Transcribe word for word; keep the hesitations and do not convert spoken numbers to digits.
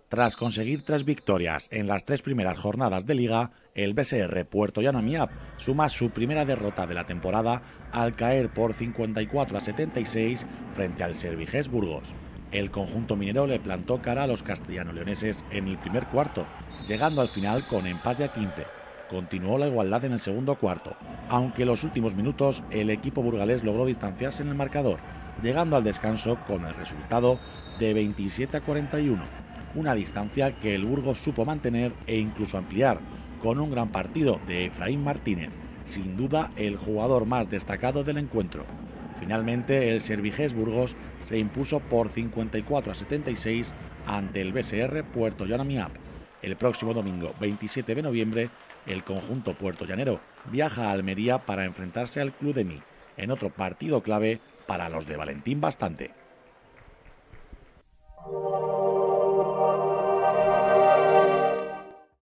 Tras conseguir tres victorias en las tres primeras jornadas de Liga, el B S R Puertollano Amiab suma su primera derrota de la temporada al caer por cincuenta y cuatro a setenta y seis frente al Serviges Burgos. El conjunto minero le plantó cara a los castellano-leoneses en el primer cuarto, llegando al final con empate a quince. Continuó la igualdad en el segundo cuarto, aunque en los últimos minutos el equipo burgalés logró distanciarse en el marcador, llegando al descanso con el resultado de veintisiete a cuarenta y uno. Una distancia que el Burgos supo mantener e incluso ampliar, con un gran partido de Efraín Martínez, sin duda el jugador más destacado del encuentro. Finalmente, el Serviges Burgos se impuso por cincuenta y cuatro a setenta y seis ante el B S R Puertollano Amiab. El próximo domingo, veintisiete de noviembre, el conjunto puertollanero viaja a Almería para enfrentarse al Club de Mi, en otro partido clave para los de Valentín Bastante.